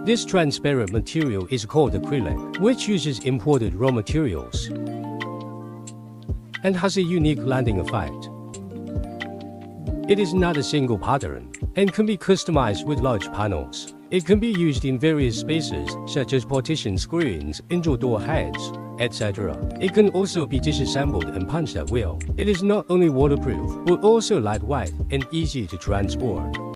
This transparent material is called acrylic, which uses imported raw materials and has a unique landing effect. It is not a single pattern and can be customized with large panels. It can be used in various spaces, such as partition screens, indoor door heads, etc. It can also be disassembled and punched at will. It is not only waterproof, but also lightweight and easy to transport.